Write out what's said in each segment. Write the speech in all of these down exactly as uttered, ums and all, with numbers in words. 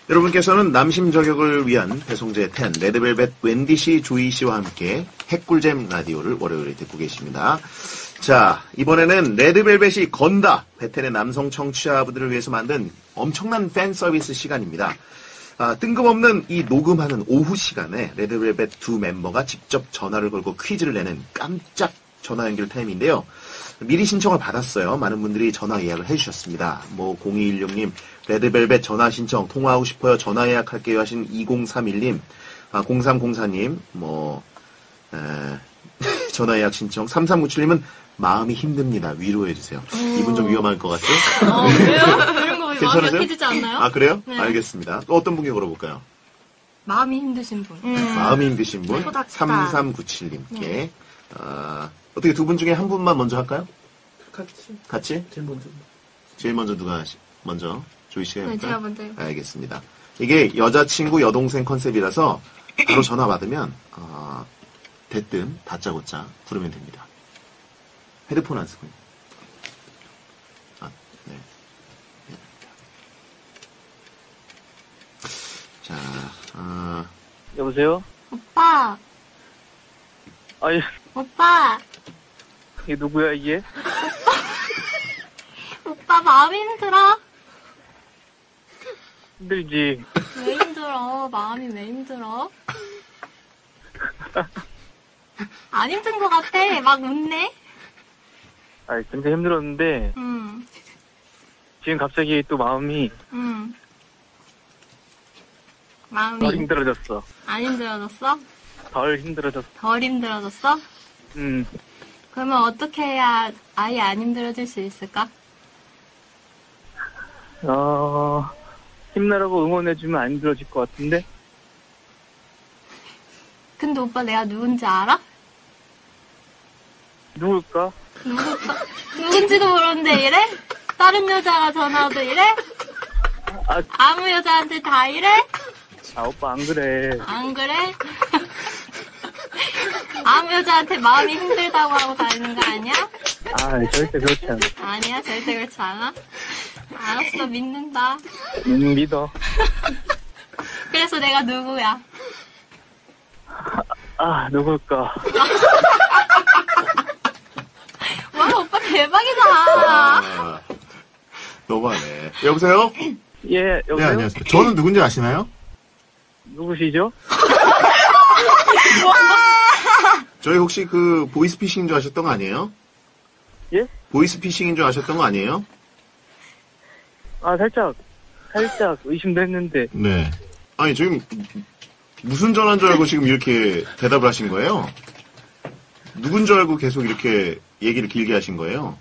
여러분께서는 남심 저격을 위한 배송제 텐, 레드벨벳 웬디 씨, 조이 씨와 함께 핵꿀잼 라디오를 월요일에 듣고 계십니다. 자, 이번에는 레드벨벳이 건다, 베텐의 남성 청취자분들을 위해서 만든 엄청난 팬 서비스 시간입니다. 아, 뜬금없는 이 녹음하는 오후 시간에 레드벨벳 두 멤버가 직접 전화를 걸고 퀴즈를 내는 깜짝 전화 연결 타임인데요. 미리 신청을 받았어요. 많은 분들이 전화 예약을 해주셨습니다. 뭐 공이일육 님 레드벨벳 전화 신청 통화하고 싶어요. 전화 예약할게요 하신 이공삼일 님, 아, 공삼공사 님 뭐 에, 전화 예약 신청 삼삼구칠 님은 마음이 힘듭니다. 위로해주세요. 이분 좀 위험할 것 같아요. 어, 왜요? 이런 거 마음이 괜찮으세요? 약해지지 않나요? 아, 그래요? 네. 알겠습니다. 또 어떤 분께 걸어볼까요? 마음이 힘드신 분. 음. 마음이 힘드신 분 토닥토닥. 삼삼구칠 님께 네. 아, 어떻게 두 분 중에 한 분만 먼저 할까요? 같이. 같이? 제일 먼저. 제일 먼저 누가 하시, 먼저? 조이 씨가 네, 해볼까요? 제가 먼저 해요. 알겠습니다. 이게 여자친구, 여동생 컨셉이라서 바로 전화 받으면 어, 대뜸 다짜고짜 부르면 됩니다. 헤드폰 안 쓰고. 아, 네. 자, 어, 여보세요? 오빠, 아니, 오빠, 이게 누구야, 이게? 오빠 마음이 힘들어? 힘들지. 왜 힘들어? 마음이 왜 힘들어? 안 힘든 것 같아. 막 웃네? 아, 굉장히 힘들었는데, 응, 지금 갑자기 또 마음이 응. 마음이 덜 힘들어졌어. 안 힘들어졌어? 덜 힘들어졌어. 덜 힘들어졌어? 음, 그러면 어떻게 해야 아예 안 힘들어질 수 있을까? 어, 힘내라고 응원해주면 안 힘들어질 것 같은데? 근데 오빠 내가 누군지 알아? 누굴까? 누굴까? 누군지도 모르는데 이래? 다른 여자가 전화도 이래? 아, 아무 여자한테 다 이래? 아, 오빠 안 그래. 안 그래? 아무 여자한테 마음이 힘들다고 하고 다니는 거 아니야? 아, 절대 그렇지 않아. 아니야, 절대 그렇지 않아. 알았어, 믿는다. 음, 믿어. 그래서 내가 누구야? 아, 누굴까? 와, 오빠 대박이다. 아, 너무하네. 여보세요? 예, 네, 여보세요? 안녕하세요. 저는 누군지 아시나요? 누구시죠? 저희 혹시 그 보이스피싱인 줄 아셨던 거 아니에요? 예? 보이스피싱인 줄 아셨던 거 아니에요? 아, 살짝, 살짝 의심도 했는데, 네. 아니, 지금 무슨 전화인 줄 알고 지금 이렇게 대답을 하신 거예요? 누군 줄 알고 계속 이렇게 얘기를 길게 하신 거예요?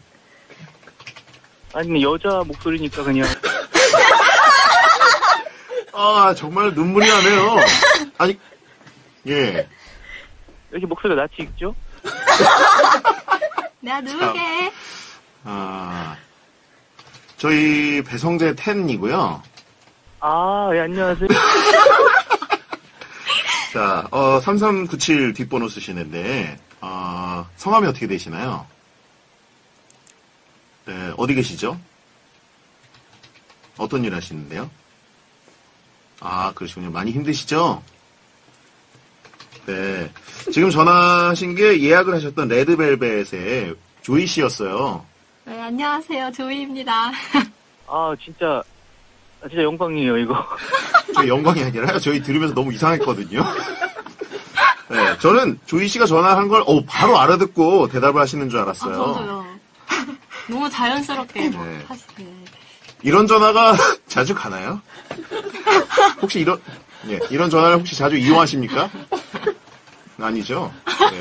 아니면 여자 목소리니까 그냥, 아, 정말 눈물이 나네요. 아니, 예. 왜 이렇게 목소리가 낯이 익죠? 내가 누구게? 아, 저희 배성재 텐이고요. 아, 예, 안녕하세요. 자, 어, 삼삼구칠 뒷번호 쓰시는데, 어, 성함이 어떻게 되시나요? 네, 어디 계시죠? 어떤 일 하시는데요? 아, 그러시군요. 많이 힘드시죠? 네. 지금 전화하신 게 예약을 하셨던 레드벨벳의 조이 씨였어요. 네, 안녕하세요. 조이입니다. 아, 진짜, 아, 진짜 영광이에요, 이거. 저희 영광이 아니라요. 저희 들으면서 너무 이상했거든요. 네, 저는 조이 씨가 전화한 걸, 어, 바로 알아듣고 대답을 하시는 줄 아, 알았어요. 저도요. 너무 자연스럽게 막 네. 하시네. 이런 전화가 자주 가나요? 혹시 이런, 예, 이런 전화를 혹시 자주 이용하십니까? 아니죠? 네.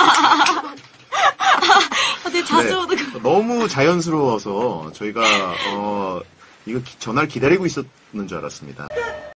어떻게 자주 네, 오는 거. 너무 자연스러워서 저희가, 어, 이거 기- 전화를 기다리고 있었는 줄 알았습니다.